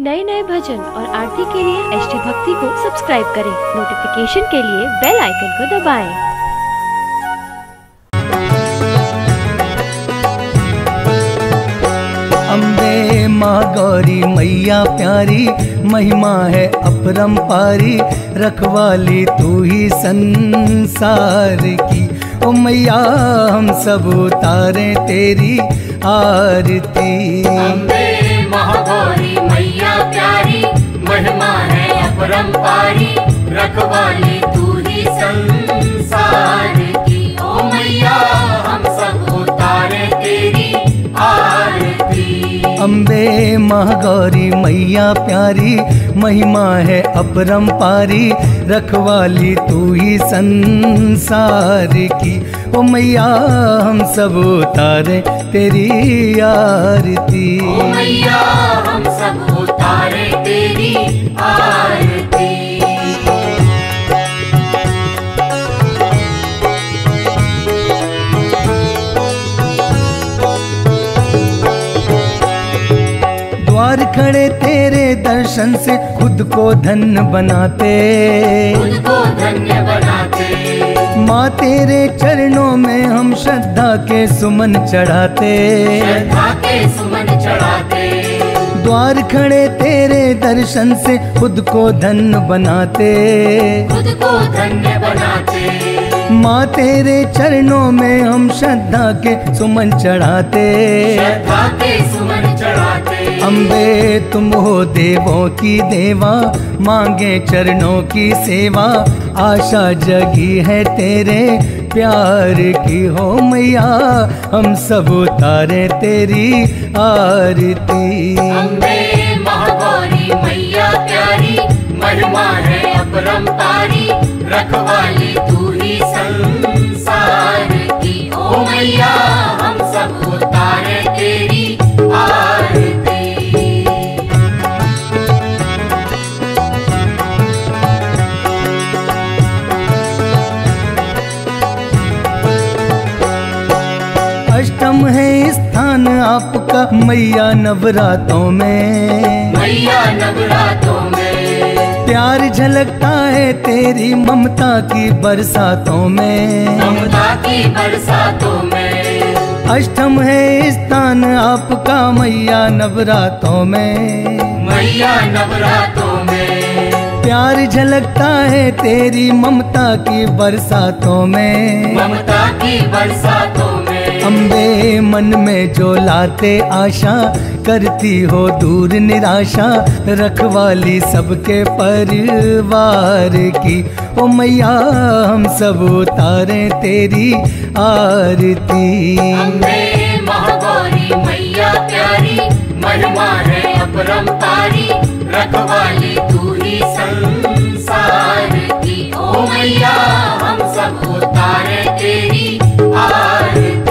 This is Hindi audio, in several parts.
नए नए भजन और आरती के लिए एसटी भक्ति को सब्सक्राइब करें। नोटिफिकेशन के लिए बेल आइकन को दबाएं। अम्बे माँ गौरी मैया प्यारी, महिमा है अपरंपारी, रखवाली तू ही संसार की। ओ मैया हम सब उतारे तेरी आरती। अम्बे महागौरी मैया प्यारी, महिमा है अपरंपारी, रखवाली तू ही संसार की। ओ मैया हम सब उतारे तेरी आरती। अम्बे महागौरी मैया प्यारी, महिमा है अपरंपारी, रखवाली तू ही संसार की। ओ मैया हम सब उतारे तेरी आरती। ओ मैया हम सब उतारे तेरी आरती। द्वार खड़े तेरे दर्शन से खुद को धन्य बनाते, खुद को धन्य बनाते। माँ तेरे चरणों में हम श्रद्धा के सुमन चढ़ाते, श्रद्धा के सुमन चढ़ाते। द्वार खड़े तेरे दर्शन से खुद को धन्य बनाते, खुद को धन्य बनाते। माँ तेरे चरणों में हम श्रद्धा के सुमन चढ़ाते, श्रद्धा के सुमन चढ़ाते। अम्बे तुम हो देवों की देवा, मांगे चरणों की सेवा, आशा जगी है तेरे प्यार की। हो मैया हम सब उतारे तेरी आरती। अम्बे महागौरी मैया प्यारी, महिमा है अपरंपारी, रखवाली तू ही संसार की। ओ मैया हम सब उतारे तेरी आरती। अष्टम है स्थान आपका मैया नवरातों में, मैया नवरातों में। प्यार झलकता है तेरी ममता की बरसातों में, ममता की बरसातों में। अष्टम है स्थान आपका मैया नवरातों में, मैया नवरातों में। प्यार झलकता है तेरी ममता की बरसातों में, ममता की बरसातों में। अम्बे मन में जो लाते आशा, करती हो दूर निराशा, रखवाली सबके परिवार की। ओ मैया हम सब उतारे तेरी आरती। अम्बे महागौरी मैया प्यारी, महिमा है अपरंपारी, रखवाली तू ही संसार की। ओ मैया हम सब उतारे तेरी आरती।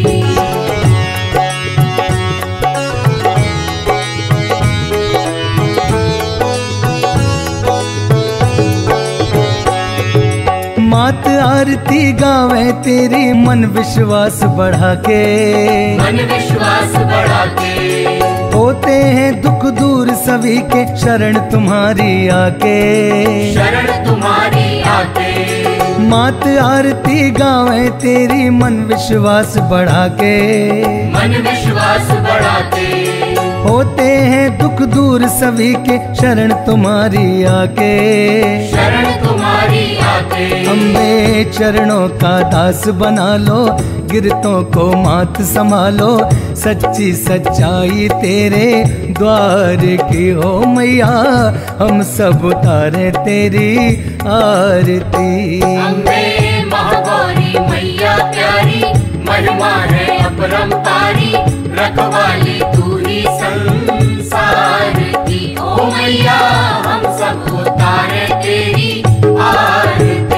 मात आरती गावे तेरी मन विश्वास बढ़ा के, मन विश्वास बढ़ा के। होते हैं दुख दूर सभी के, शरण तुम्हारी आके, शरण तुम्हारी आके। मात आरती गावे तेरी मन विश्वास बढ़ा के, मन विश्वास बढ़ा के। होते हैं दुख दूर सभी के, शरण तुम्हारी आके, शरण तुम्हारी आके। अम्बे चरणों का दास बना लो, गिरतों को मात संभालो, सच्ची सच्चाई तेरे द्वार की। हो मैया हम सब उतारे तेरी आरती। अम्बे महागौरी मैया प्यारी, महिमा है अपरंपारी, रखवाली तू ही संसार की। ओ मैया हम सब उतारे तेरी आरती।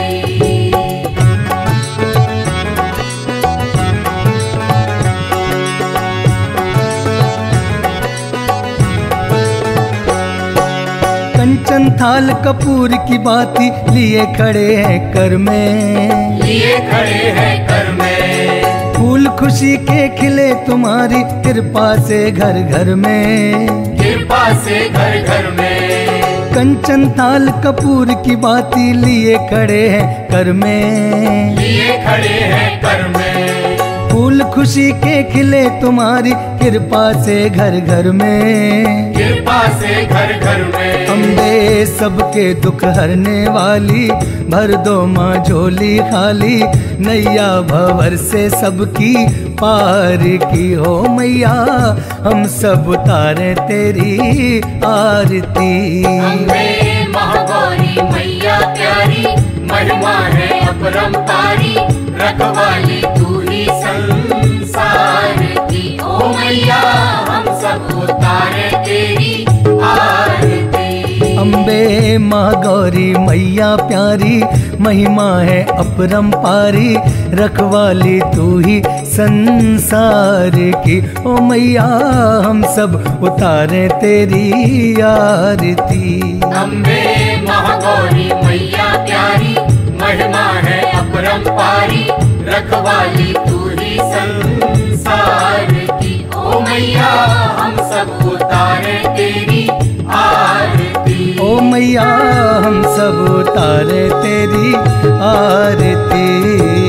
कंचन थाल कपूर की बाती लिए खड़े हैं कर में, लिए खड़े हैं कर में। फूल खुशी के खिले तुम्हारी कृपा से घर घर में, कृपा कृपा से घर घर में। कंचन थाल कपूर की बाती लिए खड़े हैं कर में, लिए खड़े हैं कर में। फूल खुशी के खिले तुम्हारी कृपा से घर घर में, कृपा से घर घर में। अम्बे सबके दुख हरने वाली, भर दो माँ झोली खाली, नैया भंवर से सबकी पार की हो मैया, हम सब उतारे तेरी आरती। अम्बे महागौरी मैया प्यारी, महिमा है अपरंपारी, रखवाली तू ही संसार की। ओ मैया हम सब उतारे तेरी आरती। अम्बे माँ गौरी मैया प्यारी, महिमा है अपरंपारी, रखवाली तू ही संसार की। ओ मैया हम सब उतारे तेरी आरती। अम्बे महागौरी मैया प्यारी, महिमा है अपरंपारी, रखवाली तू ही संसार की। ओ मैया हम सब उतारे तेरी आरती। ओ मैया हम सब उतारे तेरी आरती।